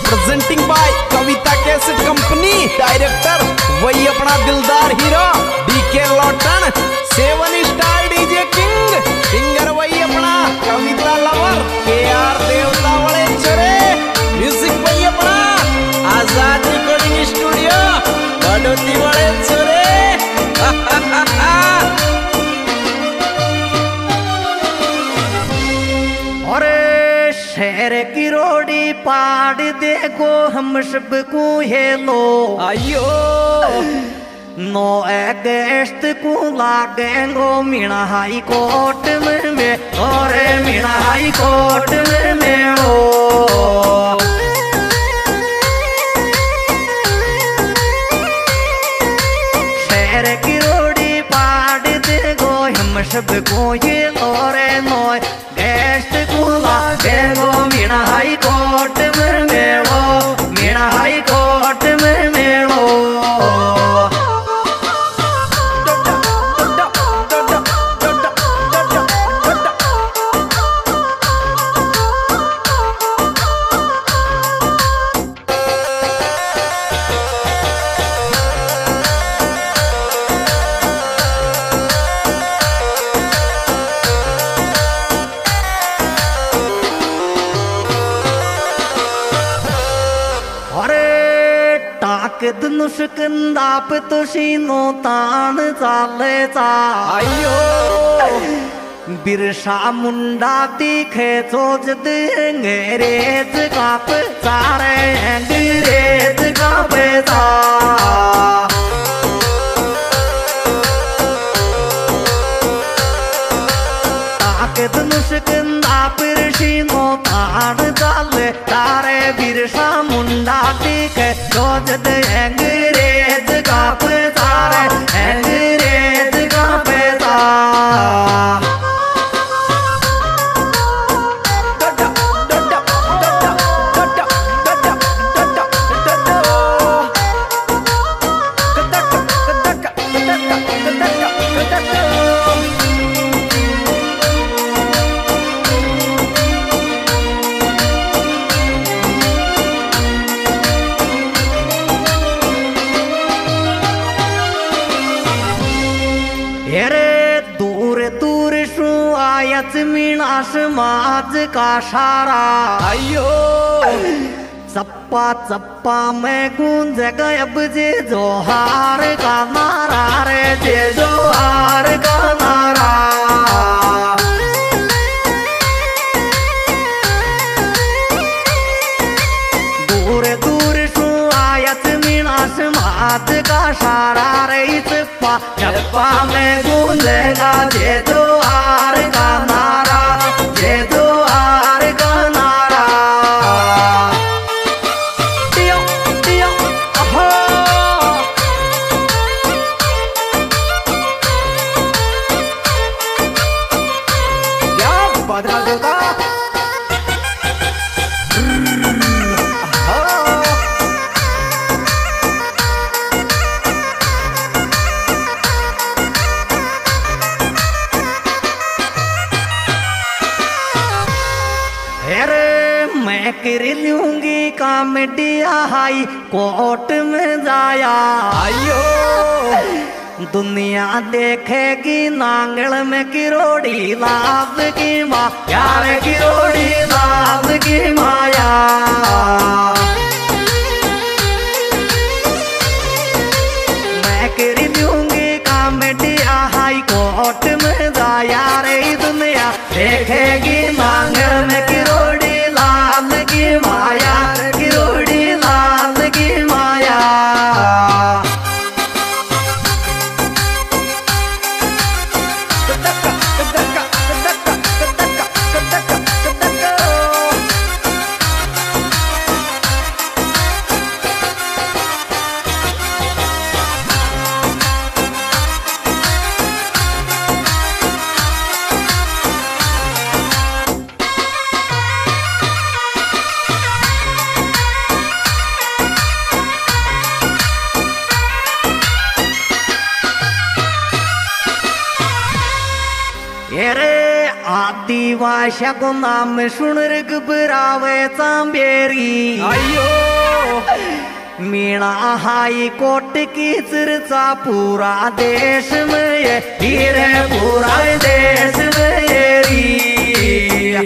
Presenting by Kavita cassette company. Director वही अपना दिलदार हीरो डीके लॉटन। 7 स्टार डीजे किंग। सिंगर वही अपना कविता लवर केआर देवता वाले चरे। म्यूजिक वही अपना आजाद रिकॉर्डिंग स्टूडियो बड़ोती वाले चरे। शहर की रोडी पाड़ देखो हम सबको हेलो आयो। 9 अगस्त को लागेंगो मीणा हाई कोर्ट में और मीणा हाई कोर्ट में शहर की रोडी पाड़ देखो हम सबको हेलो रे 9 अगस्त को लागेंगो मीणा हाई कोर्ट में मेलो मीणा हाई कोर्ट में मेलो। धनुष्कंदाप तो शीनो तान चाले चा आयो। बिरसा मुंडा दिखे चोज अंग्रेज काप सारे अंग्रेज कापे चा। धनुष्कंदाप शीनो तान चाले तारे बिरसा मुंडा दिखे चोज अंग्रेज काप सारे अंग्रेज कापे चा। दूर दूर सु आयत मीणा समाज का सारा आयो। चप्पा चप्पा में गूंज गयब जे जोहार का नारा रे जे जोहार का नारा। दूर दूर सु आयत मीणा समाज का सारा रे चप्पा चप्पा में गूंजेगा जे जोहार का नारा जे जोहार का नारा। टियो टियो अहो क्या बदला देगा। मैं कर लूंगी कॉमेडिया हाई कोर्ट में जाया आयो। दुनिया देखेगी नांगल में किरोड़ी लाभ की माँ यार किरोड़ी लाभ की माया। मैं कर लूंगी कॉमेडिया हाई कोर्ट में जाया रे दुनिया देखेगी नांगल में किरोड़ी लाल की माया किरोड़ी लाल की माया। भाषा को नाम सुन घबरावे चांबेरी अयो मीणा हाई कोर्ट की चर्चा पूरा देश में ये हीरे पूरा देश में ये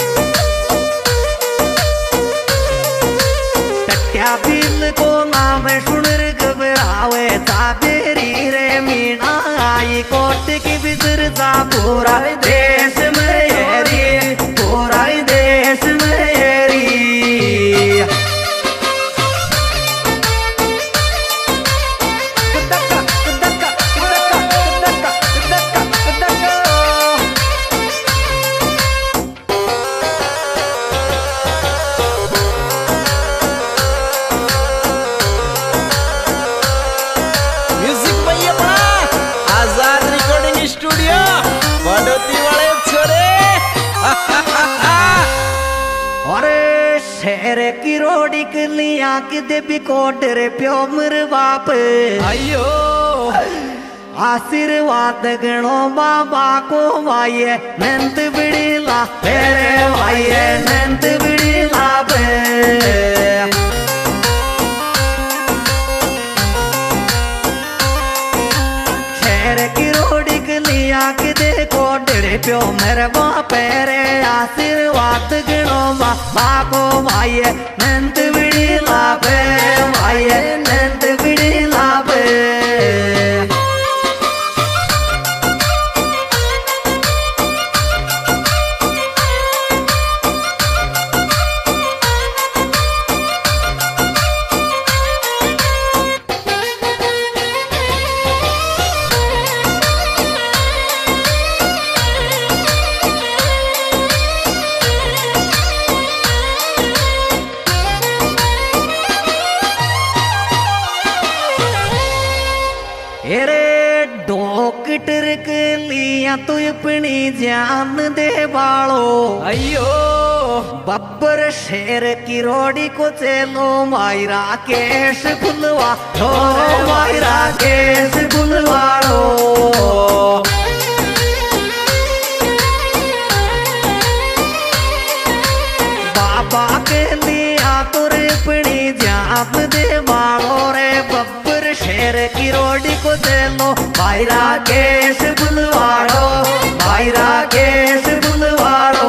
टट्या बिल को नाम सुन घबरावे चाबेरी रे मीणा हाई कोर्ट की भी चर्चा पूरा देश में ये पूरा देश में ये शहर की रोडी के लिया कि देवी कोट रे प्यो मर बाप अयो आशीर्वाद गणो बाबा को वाये नंद बिड़ीला तेरे वाये नंद बिड़ीला बे शहर की रोडी के लिया कि दे कोट रे प्यो मर बाप रे आशीर्वाद गणो बाबा को वाये नंद बिड़ीला बे वाये नंद बिड़ीला बे डॉक्टर के लिया तो अपनी जान दे बालो अयो बब्बर शेर की रोडी को चलो मायरा केश बुलवा लो मायरा केश बुलवाड़ो बाबा के लिया तो अपनी जान दे बालो रे बब्बर शेर की रोडी को चलो मायरा केश बुलवाड़ो मायरा केश बुलवाड़ो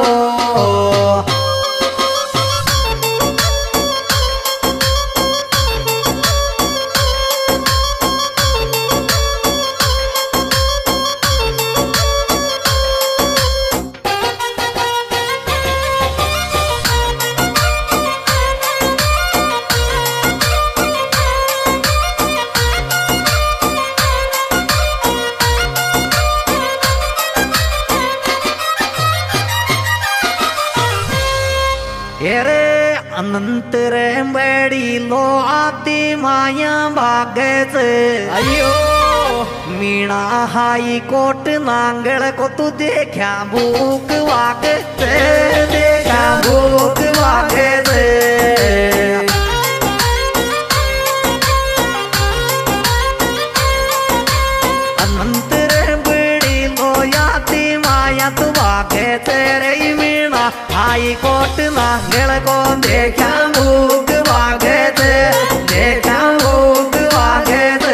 अनंत रे बड़ी लो आती माया भागे से अयो मीणा हाई कोट नांगल को तू देखा भूख वागे से देखा भूख वागे से अनंत रे बड़ी लो आती माया तू भागे तेरे मीणा हाई कोट नांगल को देखा भूख वागे थे देखा भूख वागे थे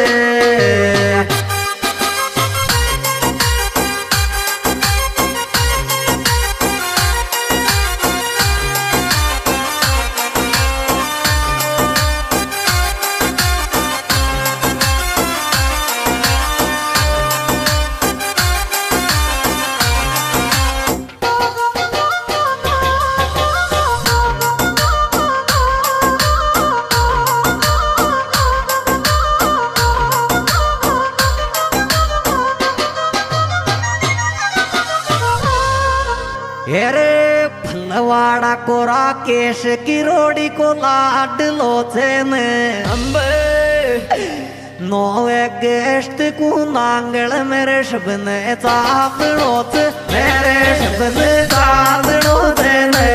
हेरे फलवाड़ा को राकेश की रोडी को लाड लोचे ने अंबे नोवे गेस्ट को नांगल मेरे शबने चादड़ोच मेरे शबने चादड़ोच ने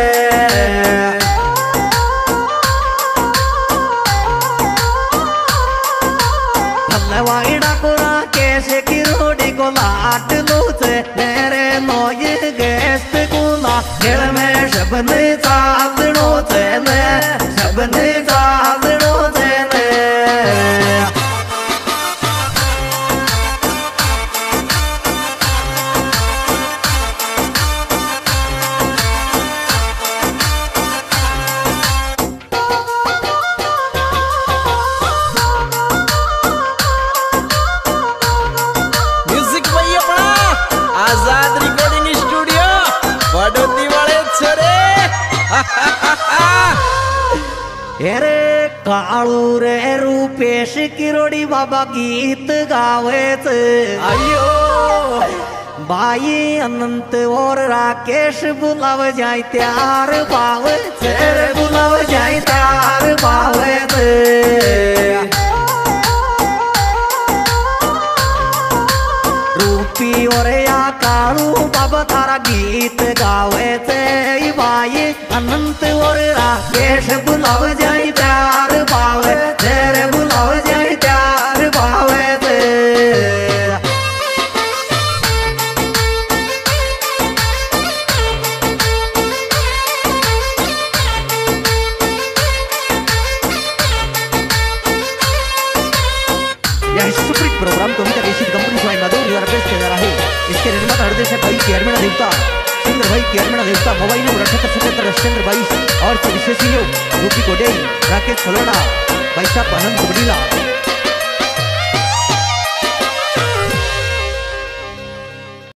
फलवाड़ा को राकेश की रोडी को लाड लोचे मेरे नोये गेस्ट को सबने साधनो चले सबने साधनो चले आजाद रिकॉर्डिंग स्टूडियो बड़ोती वाले छोरे अरे कालू रे रूपेश किरोड़ी बाबा गीत गावे अयो भाई अनंत और राकेश बुलाव जाए त्यार पावे तेरे बुलाव जाए त्यार पावे रूपी और या कालू बाबा तारा गीत गावे थे भाई अनंत और राकेश बुलाव जाए त्यार पावे तेरे बुलाव जाए त्यार पावे थे यह सुप्रीत प्रोग्राम कविता केसित कंपनी स्वाई मधुर द्वारा पेश किया जा रहा है। इसके निर्माता निर्देशक भाई केरमेना देवता सुंदर भाई केरमेना देवता मोबाइल नंबर 7877 22 और विशेष सहयोग रूपी कोडेई राकेश खलोड़ा भाई साहब आनंद बडीला।